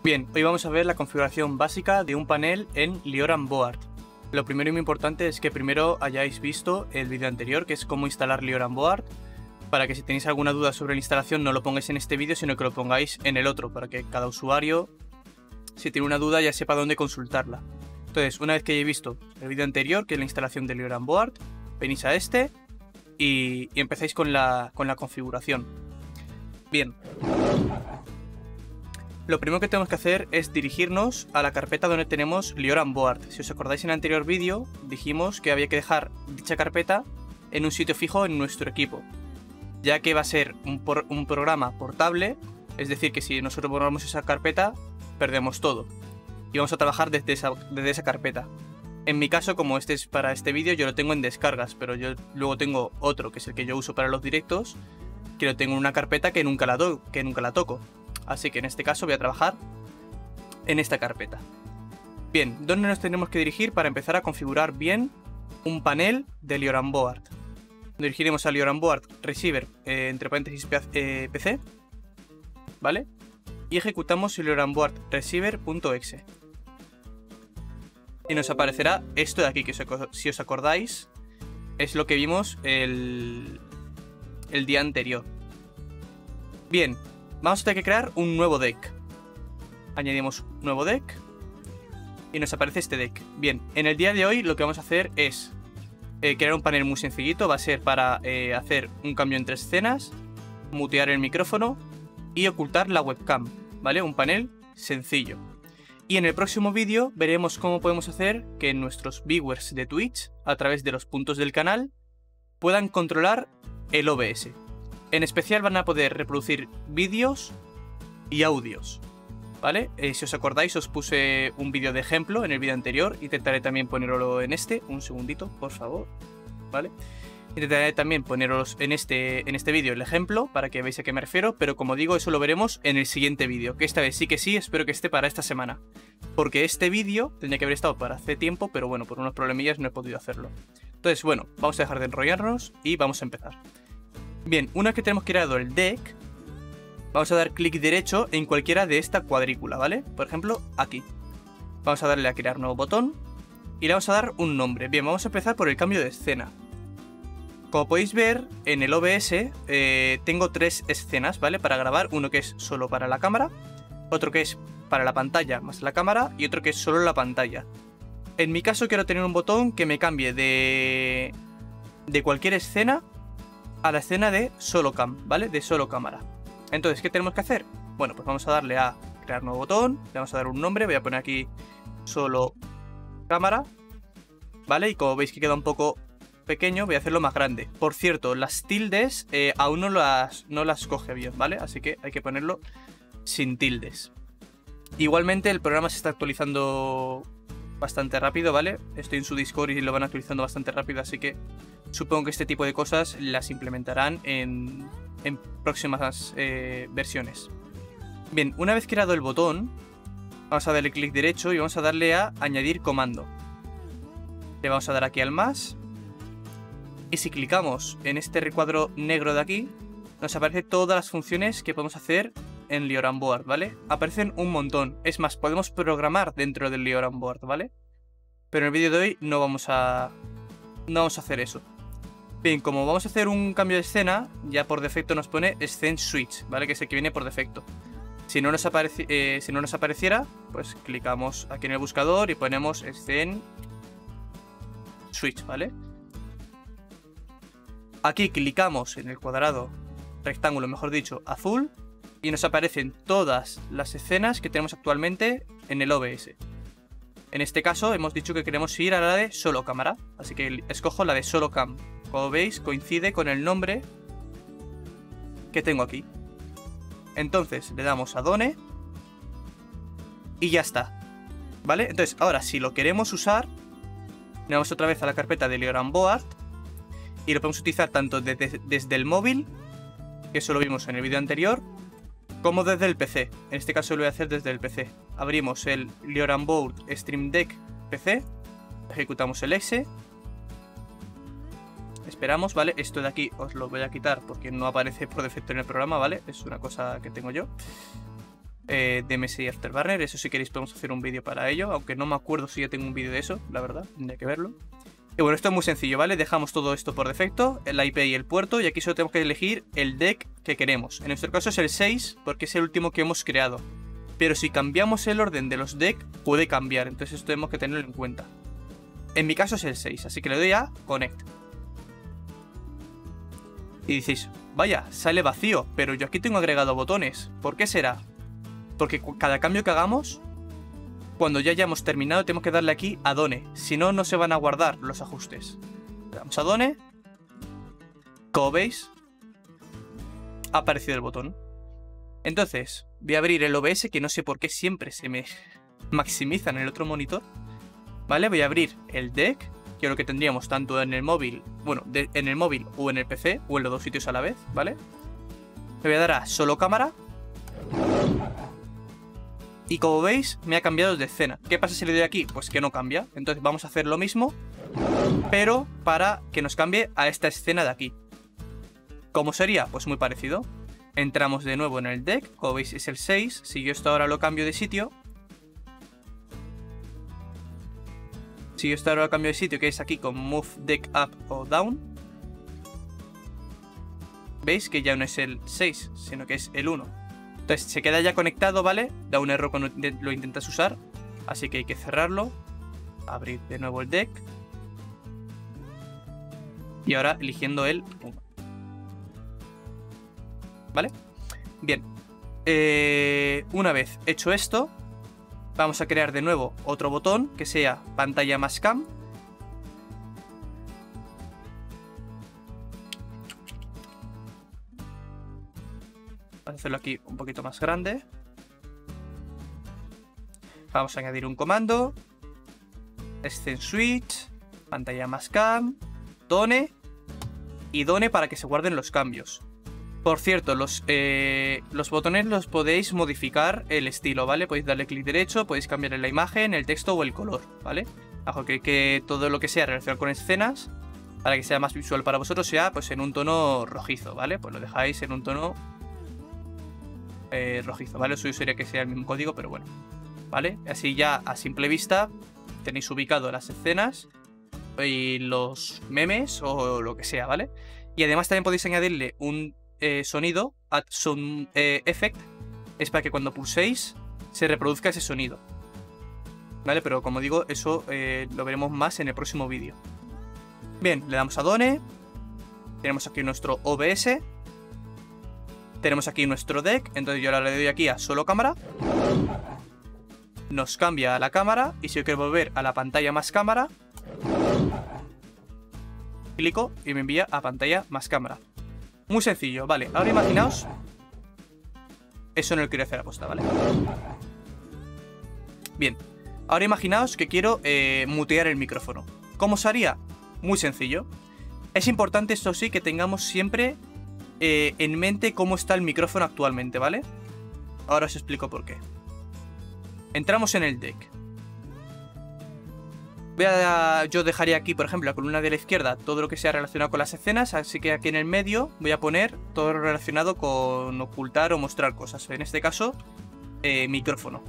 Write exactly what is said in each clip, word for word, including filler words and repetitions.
Bien, hoy vamos a ver la configuración básica de un panel en Lioran Board. Lo primero y muy importante es que primero hayáis visto el vídeo anterior, que es cómo instalar Lioran Board, para que si tenéis alguna duda sobre la instalación no lo pongáis en este vídeo, sino que lo pongáis en el otro, para que cada usuario, si tiene una duda, ya sepa dónde consultarla. Entonces, una vez que hayáis visto el vídeo anterior, que es la instalación de Lioran Board, venís a este y, y empezáis con la, con la configuración. Bien. Lo primero que tenemos que hacer es dirigirnos a la carpeta donde tenemos Lioran Board. Si os acordáis, en el anterior vídeo dijimos que había que dejar dicha carpeta en un sitio fijo en nuestro equipo, ya que va a ser un, por, un programa portable, es decir, que si nosotros borramos esa carpeta, perdemos todo. Y vamos a trabajar desde esa, desde esa carpeta. En mi caso, como este es para este vídeo, yo lo tengo en descargas, pero yo luego tengo otro, que es el que yo uso para los directos, que lo tengo en una carpeta que nunca la, do, que nunca la toco. Así que en este caso voy a trabajar en esta carpeta. Bien, ¿dónde nos tenemos que dirigir para empezar a configurar bien un panel de Lioran Board? Dirigiremos a Lioran Board Receiver, eh, entre paréntesis eh, P C, ¿vale? Y ejecutamos Lioran Board Receiver.exe. Y nos aparecerá esto de aquí, que si os acordáis, es lo que vimos el, el día anterior. Bien. Vamos a tener que crear un nuevo deck. Añadimos un nuevo deck y nos aparece este deck. Bien, en el día de hoy lo que vamos a hacer es eh, crear un panel muy sencillito. Va a ser para eh, hacer un cambio entre escenas, mutear el micrófono y ocultar la webcam, ¿vale? Un panel sencillo. Y en el próximo vídeo veremos cómo podemos hacer que nuestros viewers de Twitch, a través de los puntos del canal, puedan controlar el O B S. En especial van a poder reproducir vídeos y audios, ¿vale? Eh, si os acordáis, os puse un vídeo de ejemplo en el vídeo anterior. Intentaré también ponerlo en este. Un segundito, por favor, ¿vale? Intentaré también poneros en este, en este vídeo el ejemplo para que veáis a qué me refiero. Pero como digo, eso lo veremos en el siguiente vídeo, que esta vez sí que sí, espero que esté para esta semana. Porque este vídeo tendría que haber estado para hace tiempo, pero bueno, por unos problemillas no he podido hacerlo. Entonces, bueno, vamos a dejar de enrollarnos y vamos a empezar. Bien, una vez que tenemos creado el deck, vamos a dar clic derecho en cualquiera de esta cuadrícula, ¿vale? Por ejemplo, aquí. Vamos a darle a crear nuevo botón y le vamos a dar un nombre. Bien, vamos a empezar por el cambio de escena. Como podéis ver, en el O B S eh, tengo tres escenas, ¿vale? Para grabar, uno que es solo para la cámara, otro que es para la pantalla más la cámara y otro que es solo la pantalla. En mi caso quiero tener un botón que me cambie de, de cualquier escena a la escena de solo cam, ¿vale? De solo cámara. Entonces, ¿qué tenemos que hacer? Bueno, pues vamos a darle a crear nuevo botón, le vamos a dar un nombre, voy a poner aquí solo cámara, ¿vale? Y como veis que queda un poco pequeño, voy a hacerlo más grande. Por cierto, las tildes eh, aún no las, no las coge bien, ¿vale? Así que hay que ponerlo sin tildes. Igualmente el programa se está actualizando bastante rápido, ¿vale? Estoy en su Discord y lo van actualizando bastante rápido, así que supongo que este tipo de cosas las implementarán en, en próximas eh, versiones. Bien, una vez creado el botón, vamos a darle clic derecho y vamos a darle a añadir comando. Le vamos a dar aquí al más. Y si clicamos en este recuadro negro de aquí, nos aparecen todas las funciones que podemos hacer en Lioran Board, ¿vale? Aparecen un montón. Es más, podemos programar dentro del Lioran Board, ¿vale? Pero en el vídeo de hoy no vamos a, no vamos a hacer eso. Bien, como vamos a hacer un cambio de escena, ya por defecto nos pone Scene Switch, ¿vale? Que es el que viene por defecto. Si no nos, apareci eh, si no nos apareciera, pues clicamos aquí en el buscador y ponemos Scene Switch, ¿vale? Aquí clicamos en el cuadrado, rectángulo mejor dicho, azul, y nos aparecen todas las escenas que tenemos actualmente en el O B S. En este caso hemos dicho que queremos ir a la de solo cámara, así que escojo la de solo cam. Como veis, coincide con el nombre que tengo aquí. Entonces le damos a Done y ya está, ¿vale? Entonces ahora si lo queremos usar, le damos otra vez a la carpeta de Lioran Board y lo podemos utilizar tanto desde, desde el móvil, que eso lo vimos en el vídeo anterior, como desde el P C. En este caso lo voy a hacer desde el P C. Abrimos el Lioran Board Stream Deck P C, ejecutamos el exe, esperamos, ¿vale? Esto de aquí os lo voy a quitar porque no aparece por defecto en el programa, ¿vale? Es una cosa que tengo yo. eh, D M S I Afterburner. Eso si queréis podemos hacer un vídeo para ello, aunque no me acuerdo si ya tengo un vídeo de eso, la verdad, tendría que verlo. Y bueno, esto es muy sencillo, ¿vale? Dejamos todo esto por defecto, la I P y el puerto, y aquí solo tenemos que elegir el deck que queremos. En nuestro caso es el seis, porque es el último que hemos creado. Pero si cambiamos el orden de los decks, puede cambiar, entonces esto tenemos que tenerlo en cuenta. En mi caso es el seis, así que le doy a Connect. Y dices, vaya, sale vacío, pero yo aquí tengo agregado botones. ¿Por qué será? Porque cada cambio que hagamos, cuando ya hayamos terminado, tenemos que darle aquí a Done. Si no, no se van a guardar los ajustes. Le damos a Done. Como veis, ha aparecido el botón. Entonces, voy a abrir el O B S, que no sé por qué siempre se me maximiza en el otro monitor. ¿Vale? Voy a abrir el deck, que es lo que tendríamos tanto en el móvil, bueno, de, en el móvil o en el P C, o en los dos sitios a la vez, ¿vale? Le voy a dar a solo cámara. Y como veis, me ha cambiado de escena. ¿Qué pasa si le doy aquí? Pues que no cambia. Entonces vamos a hacer lo mismo, pero para que nos cambie a esta escena de aquí. ¿Cómo sería? Pues muy parecido. Entramos de nuevo en el deck. Como veis es el seis. Si yo esto ahora lo cambio de sitio. Si yo esto ahora lo cambio de sitio, que es aquí con Move Deck Up o Down. ¿Veis? Que ya no es el seis, sino que es el uno. Entonces se queda ya conectado, ¿vale? Da un error cuando lo intentas usar. Así que hay que cerrarlo. Abrir de nuevo el deck. Y ahora eligiendo el uno. ¿Vale? Bien. Eh, una vez hecho esto, vamos a crear de nuevo otro botón que sea pantalla más cam. Vamos a hacerlo aquí un poquito más grande. Vamos a añadir un comando. Scene Switch. Pantalla más cam. Done. Y Done para que se guarden los cambios. Por cierto, los, eh, los botones los podéis modificar el estilo, ¿vale? Podéis darle clic derecho, podéis cambiar la imagen, el texto o el color, ¿vale? Bajo que, que todo lo que sea relacionado con escenas, para que sea más visual para vosotros, sea pues en un tono rojizo, ¿vale? Pues lo dejáis en un tono eh, rojizo, ¿vale? Lo suyo sería que sea el mismo código, pero bueno, ¿vale? Así ya a simple vista tenéis ubicado las escenas y los memes o lo que sea, ¿vale? Y además también podéis añadirle un Eh, sonido, add sound eh, effect, es para que cuando pulséis se reproduzca ese sonido, ¿vale? Pero como digo, eso eh, lo veremos más en el próximo vídeo. Bien, le damos a Done. Tenemos aquí nuestro O B S. Tenemos aquí nuestro deck. Entonces yo ahora le doy aquí a solo cámara. Nos cambia a la cámara. Y si yo quiero volver a la pantalla más cámara, clico y me envía a pantalla más cámara. Muy sencillo, vale. Ahora imaginaos. Eso no lo quiero hacer a posta, ¿vale? Bien. Ahora imaginaos que quiero eh, mutear el micrófono. ¿Cómo se haría? Muy sencillo. Es importante, esto sí, que tengamos siempre eh, en mente cómo está el micrófono actualmente, ¿vale? Ahora os explico por qué. Entramos en el deck. Voy a, yo dejaría aquí, por ejemplo, la columna de la izquierda todo lo que sea relacionado con las escenas, así que aquí en el medio voy a poner todo lo relacionado con ocultar o mostrar cosas. En este caso, eh, micrófono.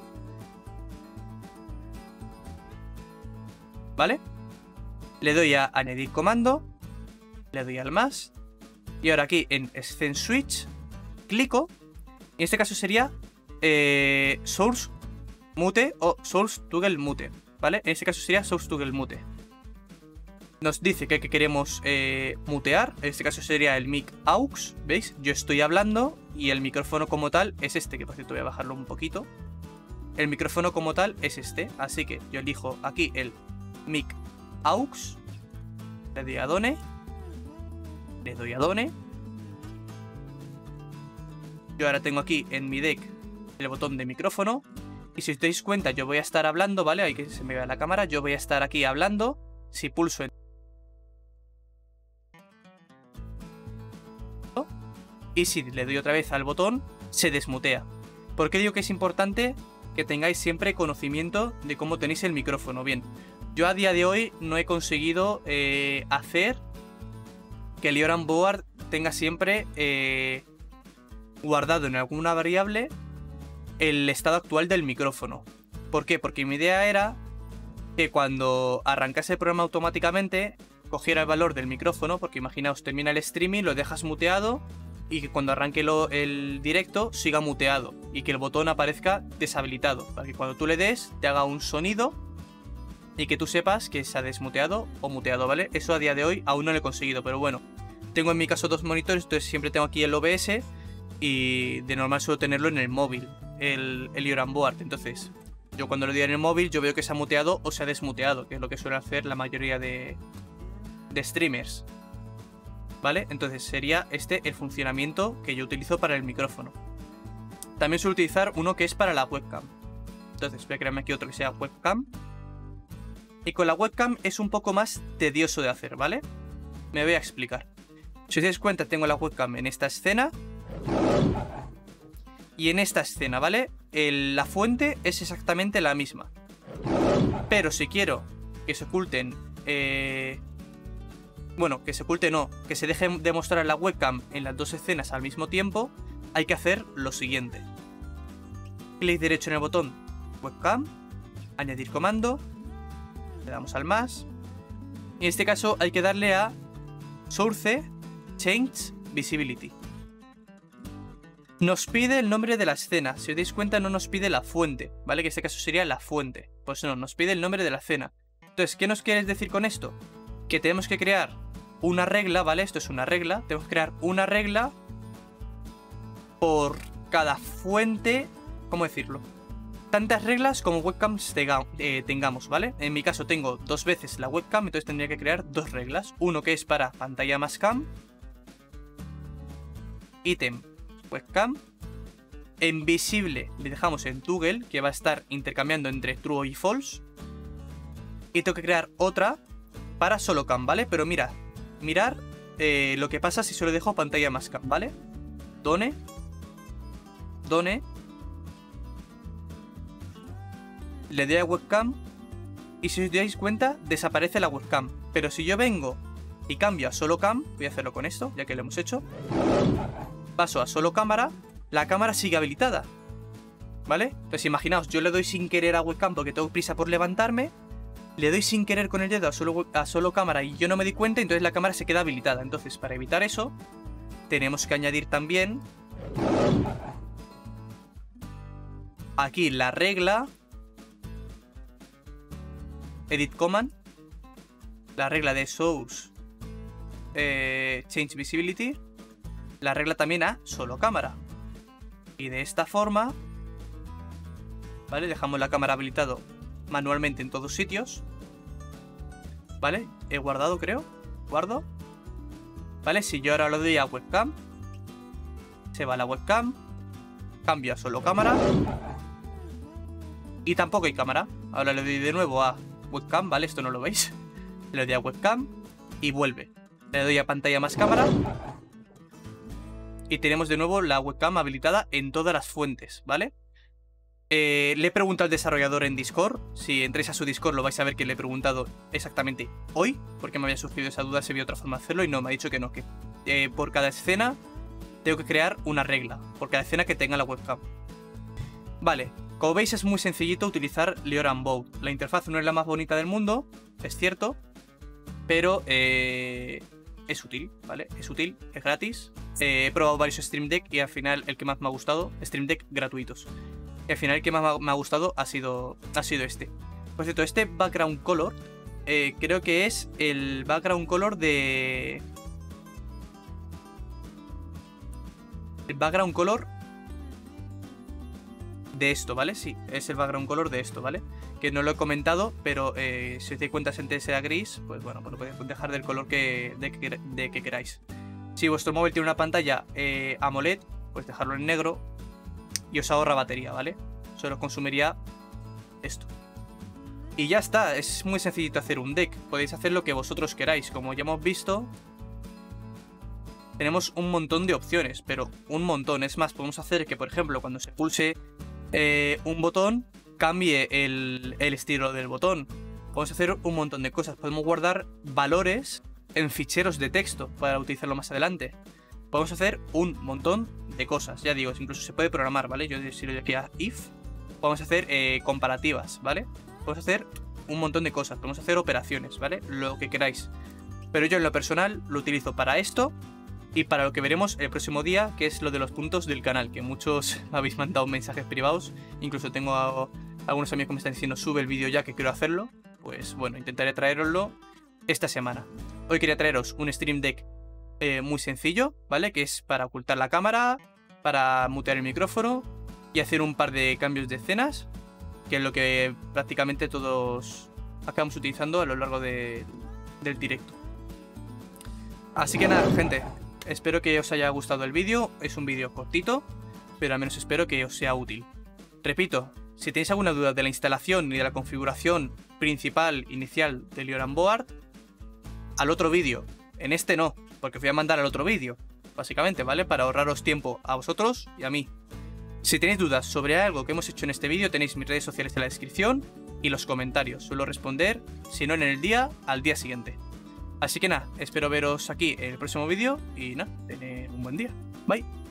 ¿Vale? Le doy a añadir comando, le doy al más, y ahora aquí en Scene Switch, clico, y en este caso sería eh, Source Mute o Source Toggle Mute. ¿Vale? En este caso sería Source Toggle Mute. Nos dice que, que queremos eh, mutear. En este caso sería el mic aux. ¿Veis? Yo estoy hablando y el micrófono como tal es este. Que por cierto voy a bajarlo un poquito. El micrófono como tal es este. Así que yo elijo aquí el mic aux. Le doy a Done. Le doy a Done. Yo ahora tengo aquí en mi deck el botón de micrófono. Y si os dais cuenta, yo voy a estar hablando, ¿vale? Ahí que se me vea la cámara. Yo voy a estar aquí hablando. Si pulso en... Y si le doy otra vez al botón, se desmutea. ¿Por qué digo que es importante que tengáis siempre conocimiento de cómo tenéis el micrófono? Bien, yo a día de hoy no he conseguido eh, hacer que el Ioran Board tenga siempre eh, guardado en alguna variable el estado actual del micrófono. ¿Por qué? Porque mi idea era que cuando arrancase el programa automáticamente cogiera el valor del micrófono, porque imaginaos, termina el streaming, lo dejas muteado y que cuando arranque lo, el directo siga muteado y que el botón aparezca deshabilitado, para que cuando tú le des te haga un sonido y que tú sepas que se ha desmuteado o muteado, ¿vale? Eso a día de hoy aún no lo he conseguido, pero bueno, tengo en mi caso dos monitores, entonces siempre tengo aquí el O B S y de normal suelo tenerlo en el móvil, el, el Lioran Board. Entonces yo cuando lo doy en el móvil yo veo que se ha muteado o se ha desmuteado, que es lo que suelen hacer la mayoría de, de streamers, ¿vale? Entonces sería este el funcionamiento que yo utilizo para el micrófono. También suelo utilizar uno que es para la webcam. Entonces voy a crearme aquí otro que sea webcam. Y con la webcam es un poco más tedioso de hacer, ¿vale? Me voy a explicar. Si os dais cuenta, tengo la webcam en esta escena y en esta escena, ¿vale? El, la fuente es exactamente la misma. Pero si quiero que se oculten... Eh, bueno, que se oculte no, que se deje de mostrar la webcam en las dos escenas al mismo tiempo, hay que hacer lo siguiente. Clic derecho en el botón webcam, añadir comando, le damos al más. Y en este caso hay que darle a Source Change Visibility. Nos pide el nombre de la escena. Si os dais cuenta no nos pide la fuente, ¿vale? Que en este caso sería la fuente. Pues no, nos pide el nombre de la escena. Entonces, ¿qué nos quieres decir con esto? Que tenemos que crear una regla, ¿vale? Esto es una regla. Tenemos que crear una regla por cada fuente... ¿Cómo decirlo? Tantas reglas como webcams eh, tengamos, ¿vale? En mi caso tengo dos veces la webcam, entonces tendría que crear dos reglas. Uno que es para pantalla más cam, ítem webcam, en visible le dejamos en toggle, que va a estar intercambiando entre true y false, y tengo que crear otra para solo cam, ¿vale? Pero mira, mirar eh, lo que pasa si solo dejo pantalla más cam, ¿vale? Done, done, le doy a webcam y si os dais cuenta desaparece la webcam. Pero si yo vengo y cambio a solo cam, voy a hacerlo con esto, ya que lo hemos hecho, paso a solo cámara, la cámara sigue habilitada, ¿vale? Entonces imaginaos, yo le doy sin querer a webcam porque tengo prisa por levantarme, le doy sin querer con el dedo a solo, a solo cámara y yo no me di cuenta, entonces la cámara se queda habilitada. Entonces para evitar eso tenemos que añadir también aquí la regla edit command, la regla de source eh, change visibility, la regla también a solo cámara. Y de esta forma, ¿vale? Dejamos la cámara habilitado manualmente en todos sitios, ¿vale? He guardado, creo. Guardo. ¿Vale? Si yo ahora lo doy a webcam, se va la webcam, cambio a solo cámara y tampoco hay cámara. Ahora le doy de nuevo a webcam, ¿vale? Esto no lo veis. Le doy a webcam y vuelve. Le doy a pantalla más cámara y tenemos de nuevo la webcam habilitada en todas las fuentes, ¿vale? Eh, le he preguntado al desarrollador en Discord. Si entréis a su Discord lo vais a ver que le he preguntado exactamente hoy, porque me había surgido esa duda si había otra forma de hacerlo y no, me ha dicho que no, que eh, por cada escena tengo que crear una regla, por cada escena que tenga la webcam. Vale, como veis es muy sencillito utilizar Lioran Board. La interfaz no es la más bonita del mundo, es cierto, pero eh, es útil, ¿vale? Es útil, es gratis. Eh, he probado varios Stream Deck y al final el que más me ha gustado, Stream Deck gratuitos. Y al final el que más me ha gustado ha sido, ha sido este. Por cierto, este background color, eh, creo que es el background color de... El background color de esto, ¿vale? Sí, es el background color de esto, ¿vale? Que no lo he comentado, pero eh, si os dais cuenta antes sea gris, pues bueno, pues lo podéis dejar del color que, de, que, de que queráis. Si vuestro móvil tiene una pantalla eh, AMOLED, pues dejarlo en negro y os ahorra batería, ¿vale? Solo consumiría esto. Y ya está, es muy sencillito hacer un deck. Podéis hacer lo que vosotros queráis. Como ya hemos visto, tenemos un montón de opciones, pero un montón. Es más, podemos hacer que, por ejemplo, cuando se pulse eh, un botón, cambie el, el estilo del botón. Podemos hacer un montón de cosas. Podemos guardar valores en ficheros de texto para utilizarlo más adelante. podemos hacer un montón de cosas. Ya digo, incluso se puede programar, ¿vale? Yo si lo decía if, podemos hacer eh, comparativas, ¿vale? Podemos hacer un montón de cosas, podemos hacer operaciones, ¿vale? Lo que queráis. Pero yo en lo personal lo utilizo para esto y para lo que veremos el próximo día, que es lo de los puntos del canal, que muchos me habéis mandado mensajes privados. Incluso tengo a, algunos amigos que me están diciendo sube el vídeo ya, que quiero hacerlo. Pues bueno, intentaré traeroslo esta semana. Hoy quería traeros un Stream Deck eh, muy sencillo, ¿vale? Que es para ocultar la cámara, para mutear el micrófono y hacer un par de cambios de escenas, que es lo que prácticamente todos acabamos utilizando a lo largo de, del directo. Así que nada, gente, espero que os haya gustado el vídeo. Es un vídeo cortito, pero al menos espero que os sea útil. Repito, si tenéis alguna duda de la instalación y de la configuración principal inicial del Lioran Board, al otro vídeo. En este no, porque os voy a mandar al otro vídeo, básicamente, ¿vale? Para ahorraros tiempo a vosotros y a mí. Si tenéis dudas sobre algo que hemos hecho en este vídeo, tenéis mis redes sociales en la descripción y los comentarios. Suelo responder, si no en el día, al día siguiente. Así que nada, espero veros aquí en el próximo vídeo y nada, tened un buen día. Bye.